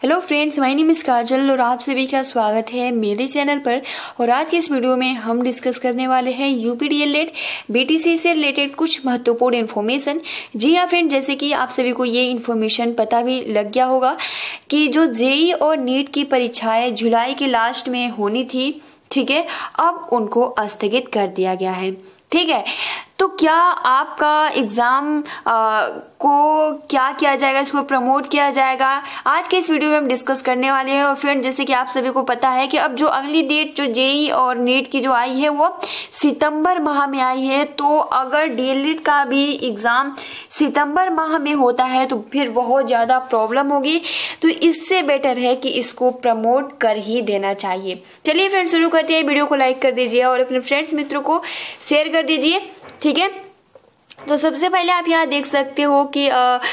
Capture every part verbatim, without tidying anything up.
Hello friends, my name is Kajal और आप सभी का स्वागत है मेरे चैनल पर। और आज की इस वीडियो में हम डिस्कस करने वाले हैं यूपी डीएलएड बीटीसी से रिलेटेड कुछ महत्वपूर्ण इन्फॉर्मेशन। जी हाँ फ्रेंड्स, जैसे कि आप सभी को ये इन्फॉर्मेशन पता भी लग गया होगा कि जो जेई और नीट की परीक्षाएं जुलाई के लास्ट में होनी थी, ठीक है, अब उनको स्थगित कर दिया गया है। ठीक है, तो क्या आपका एग्ज़ाम को क्या किया जाएगा, इसको प्रमोट किया जाएगा, आज के इस वीडियो में हम डिस्कस करने वाले हैं। और फ्रेंड, जैसे कि आप सभी को पता है कि अब जो अगली डेट जो जेई और नीट की जो आई है वो सितंबर माह में आई है। तो अगर डीएलएड का भी एग्ज़ाम सितंबर माह में होता है तो फिर बहुत ज़्यादा प्रॉब्लम होगी। तो इससे बेटर है कि इसको प्रमोट कर ही देना चाहिए। चलिए फ्रेंड्स, शुरू करते हैं। वीडियो को लाइक कर दीजिए और अपने फ्रेंड्स मित्रों को शेयर कर दीजिए। ठीक है, तो सबसे पहले आप यहाँ देख सकते हो कि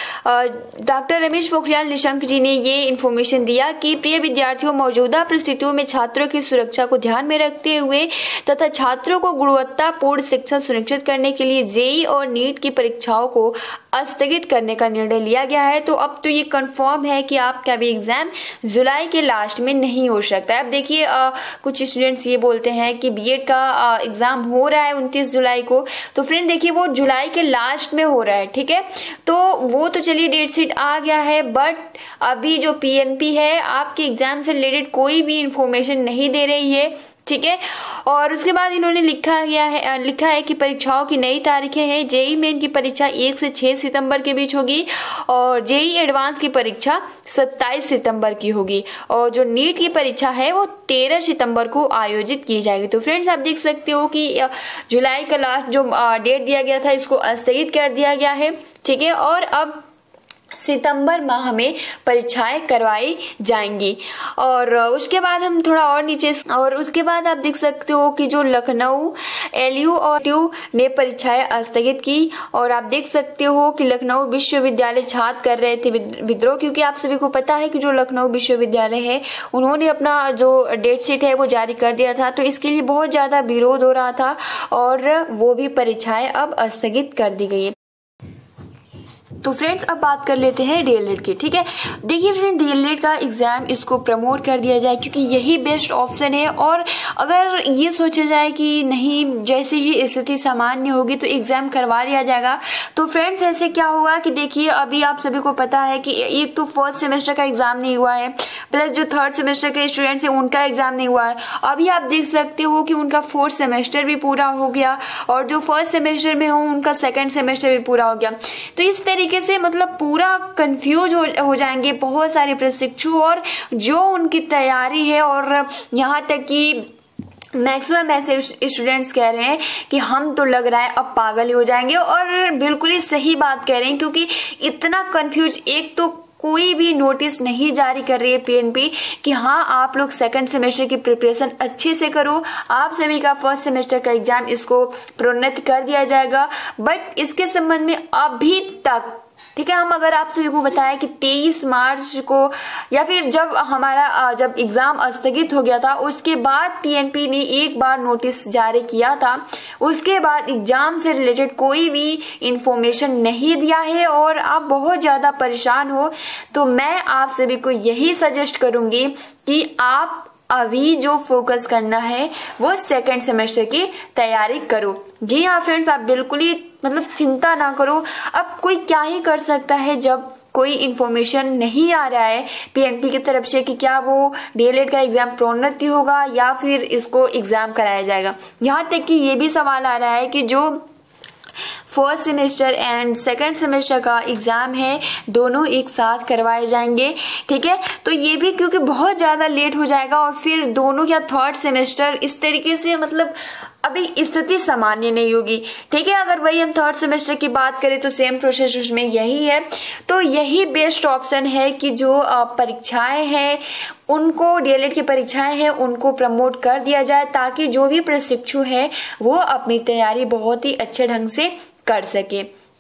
डॉक्टर रमेश पोखरियाल निशंक जी ने ये इन्फॉर्मेशन दिया कि प्रिय विद्यार्थियों, मौजूदा परिस्थितियों में छात्रों की सुरक्षा को ध्यान में रखते हुए तथा छात्रों को गुणवत्तापूर्ण शिक्षा सुनिश्चित करने के लिए जेई और नीट की परीक्षाओं को स्थगित करने का निर्णय लिया गया है। तो अब तो ये कंफर्म है कि आपका भी एग्जाम जुलाई के लास्ट में नहीं हो सकता है। अब देखिए, कुछ स्टूडेंट्स ये बोलते हैं कि बीएड का एग्जाम हो रहा है उनतीस जुलाई को, तो फ्रेंड देखिए वो जुलाई के लास्ट में हो रहा है। ठीक है, तो वो तो चलिए डेट शीट आ गया है, बट अभी जो पीएनपी है आपके एग्जाम से रिलेटेड कोई भी इंफॉर्मेशन नहीं दे रही है। ठीक है, और उसके बाद इन्होंने लिखा गया है लिखा है कि परीक्षाओं की नई तारीखें हैं। जेई मेन की परीक्षा एक से छह सितंबर के बीच होगी और जेई एडवांस की परीक्षा सत्ताईस सितंबर की होगी और जो नीट की परीक्षा है वो तेरह सितंबर को आयोजित की जाएगी। तो फ्रेंड्स, आप देख सकते हो कि जुलाई का लास्ट जो डेट दिया गया था इसको स्थगित कर दिया गया है। ठीक है, और अब सितंबर माह में परीक्षाएं करवाई जाएंगी। और उसके बाद हम थोड़ा और नीचे और उसके बाद आप देख सकते हो कि जो लखनऊ एलयू और ट्यू ने परीक्षाएं स्थगित की। और आप देख सकते हो कि लखनऊ विश्वविद्यालय छात्र कर रहे थे विद्रोह, क्योंकि आप सभी को पता है कि जो लखनऊ विश्वविद्यालय है उन्होंने अपना जो डेट शीट है वो जारी कर दिया था। तो इसके लिए बहुत ज़्यादा विरोध हो रहा था और वो भी परीक्षाएं अब स्थगित कर दी गई है। तो फ्रेंड्स, अब बात कर लेते हैं डीएलएड की। ठीक है, देखिए फ्रेंड, डीएलएड का एग्जाम इसको प्रमोट कर दिया जाए क्योंकि यही बेस्ट ऑप्शन है। और अगर ये सोचा जाए कि नहीं, जैसे ही स्थिति सामान्य होगी तो एग्जाम करवा लिया जाएगा, तो फ्रेंड्स ऐसे क्या होगा कि देखिए अभी आप सभी को पता है कि एक तो फर्स्ट सेमेस्टर का एग्जाम नहीं हुआ है, प्लस जो थर्ड सेमेस्टर के स्टूडेंट्स हैं उनका एग्जाम नहीं हुआ है। अभी आप देख सकते हो कि उनका फोर्थ सेमेस्टर भी पूरा हो गया और जो फर्स्ट सेमेस्टर में हो उनका सेकेंड सेमेस्टर भी पूरा हो गया। तो इस तरीके से मतलब पूरा कंफ्यूज हो, हो जाएंगे बहुत सारे प्रशिक्षु और जो उनकी तैयारी है। और यहाँ तक कि मैक्सिमम ऐसे स्टूडेंट्स कह रहे हैं कि हम तो लग रहा है अब पागल ही हो जाएंगे। और बिल्कुल ही सही बात कह रहे हैं, क्योंकि इतना कंफ्यूज, एक तो कोई भी नोटिस नहीं जारी कर रही है पीएनपी कि हाँ आप लोग सेकंड सेमेस्टर की प्रिपरेशन अच्छे से करो, आप सभी का फर्स्ट सेमेस्टर का एग्जाम इसको प्रोन्नत कर दिया जाएगा। बट इसके संबंध में अभी तक, ठीक है, हम अगर आप सभी को बताया कि तेईस मार्च को या फिर जब हमारा जब एग्जाम स्थगित हो गया था उसके बाद पीएनपी ने एक बार नोटिस जारी किया था, उसके बाद एग्जाम से रिलेटेड कोई भी इंफॉर्मेशन नहीं दिया है और आप बहुत ज़्यादा परेशान हो। तो मैं आप सभी को यही सजेस्ट करूंगी कि आप अभी जो फोकस करना है वो सेकंड सेमेस्टर की तैयारी करो। जी हाँ फ्रेंड्स, आप बिल्कुल ही मतलब चिंता ना करो। अब कोई क्या ही कर सकता है जब कोई इन्फॉर्मेशन नहीं आ रहा है पीएनपी की तरफ से कि क्या वो डीएलएड का एग्जाम प्रोन्नति होगा या फिर इसको एग्जाम कराया जाएगा। यहाँ तक कि ये भी सवाल आ रहा है कि जो first semester and second semester का एग्ज़ाम है दोनों एक साथ करवाए जाएंगे। ठीक है, तो ये भी क्योंकि बहुत ज़्यादा लेट हो जाएगा और फिर दोनों या थर्ड सेमेस्टर इस तरीके से मतलब अभी स्थिति सामान्य नहीं होगी। ठीक है, अगर वही हम थर्ड सेमेस्टर की बात करें तो सेम प्रोसेस उसमें यही है। तो यही बेस्ट ऑप्शन है कि जो परीक्षाएं हैं उनको, डीएलएड की परीक्षाएं हैं उनको प्रमोट कर दिया जाए ताकि जो भी प्रशिक्षु है वो अपनी तैयारी बहुत ही अच्छे ढंग से कर सके।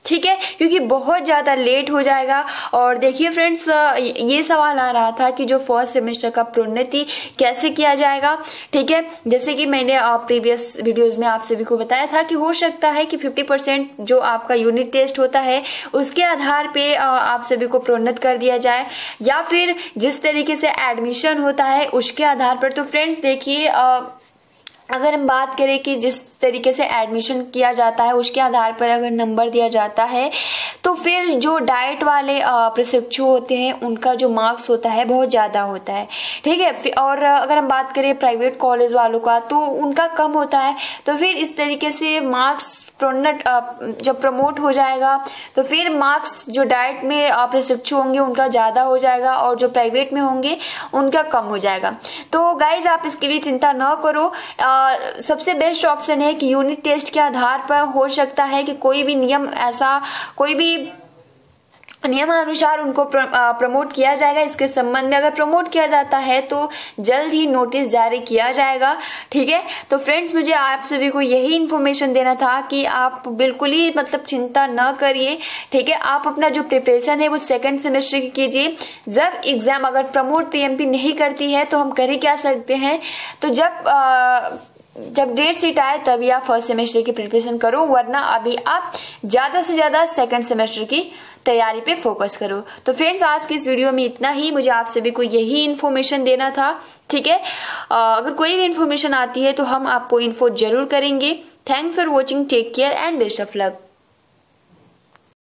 ठीक है, क्योंकि बहुत ज़्यादा लेट हो जाएगा। और देखिए फ्रेंड्स, ये सवाल आ रहा था कि जो फर्स्ट सेमेस्टर का प्रोन्नति कैसे किया जाएगा। ठीक है, जैसे कि मैंने प्रीवियस वीडियोस में आप सभी को बताया था कि हो सकता है कि फिफ्टी परसेंट जो आपका यूनिट टेस्ट होता है उसके आधार पे आप सभी को प्रोन्नत कर दिया जाए, या फिर जिस तरीके से एडमिशन होता है उसके आधार पर। तो फ्रेंड्स देखिए, अगर हम बात करें कि जिस तरीके से एडमिशन किया जाता है उसके आधार पर अगर नंबर दिया जाता है, तो फिर जो डाइट वाले प्रशिक्षु होते हैं उनका जो मार्क्स होता है बहुत ज़्यादा होता है। ठीक है, और अगर हम बात करें प्राइवेट कॉलेज वालों का तो उनका कम होता है। तो फिर इस तरीके से मार्क्स प्रोन्नत जब प्रमोट हो जाएगा तो फिर मार्क्स जो डाइट में प्रशिक्षु होंगे उनका ज़्यादा हो जाएगा और जो प्राइवेट में होंगे उनका कम हो जाएगा। तो गाइज आप इसके लिए चिंता न करो। आ, सबसे बेस्ट ऑप्शन है कि यूनिट टेस्ट के आधार पर हो सकता है कि कोई भी नियम ऐसा कोई भी नियमानुसार उनको प्रमोट किया जाएगा। इसके संबंध में अगर प्रमोट किया जाता है तो जल्द ही नोटिस जारी किया जाएगा। ठीक है, तो फ्रेंड्स मुझे आप सभी को यही इन्फॉर्मेशन देना था कि आप बिल्कुल ही मतलब चिंता न करिए। ठीक है, आप अपना जो प्रिपरेशन है वो सेकंड सेमेस्टर की कीजिए। जब एग्जाम अगर प्रमोट पीएमपी नहीं करती है तो हम कर ही क्या सकते हैं, तो जब आ, जब डेट सीट आए तभी आप फर्स्ट सेमेस्टर की प्रिपरेशन करो, वरना अभी आप ज़्यादा से ज़्यादा सेकंड सेमेस्टर की तैयारी पे फोकस करो। तो फ्रेंड्स आज की इस वीडियो में इतना ही, मुझे आप सभी को यही इन्फॉर्मेशन देना था। ठीक है, अगर कोई भी इन्फॉर्मेशन आती है तो हम आपको इन्फो जरूर करेंगे। Thanks for watching, take care and best of luck.